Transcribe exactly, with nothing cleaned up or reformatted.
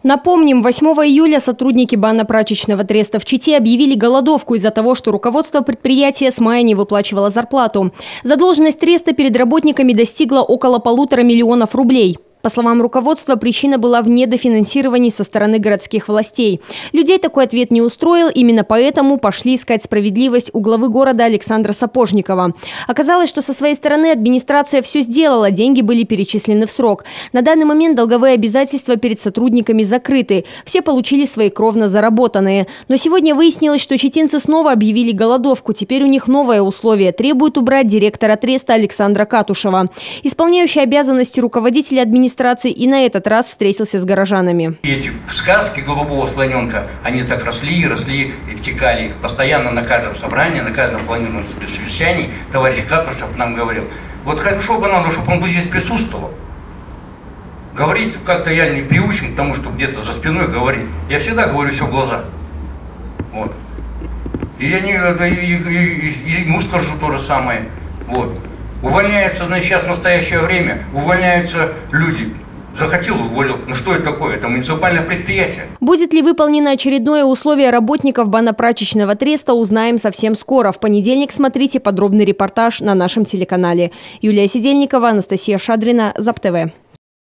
Напомним, восьмого июля сотрудники банно-прачечного треста в Чите объявили голодовку из-за того, что руководство предприятия с мая не выплачивало зарплату. Задолженность треста перед работниками достигла около полутора миллионов рублей. По словам руководства, причина была в недофинансировании со стороны городских властей. Людей такой ответ не устроил, именно поэтому пошли искать справедливость у главы города Александра Сапожникова. Оказалось, что со своей стороны администрация все сделала, деньги были перечислены в срок. На данный момент долговые обязательства перед сотрудниками закрыты. Все получили свои кровно заработанные. Но сегодня выяснилось, что читинцы снова объявили голодовку. Теперь у них новое условие – требуют убрать директора треста Александра Катушева. Исполняющий обязанности руководителя администрации и на этот раз встретился с горожанами. Эти сказки голубого слоненка, они так росли, росли и втекали. Постоянно на каждом собрании, на каждом планированном совещании товарищ Катушев нам говорил: вот хорошо бы надо, чтобы он бы здесь присутствовал. Говорить как-то я не приучен к тому, что где-то за спиной говорить. Я всегда говорю все в глаза. Вот. И я не, и, и, и ему скажу то же самое. Вот. Увольняются, значит, сейчас в настоящее время, увольняются люди. Захотел, уволил. Ну что это такое? Это муниципальное предприятие. Будет ли выполнено очередное условие работников банно-прачечного треста, узнаем совсем скоро. В понедельник смотрите подробный репортаж на нашем телеканале. Юлия Сидельникова, Анастасия Шадрина, ЗАП-ТВ.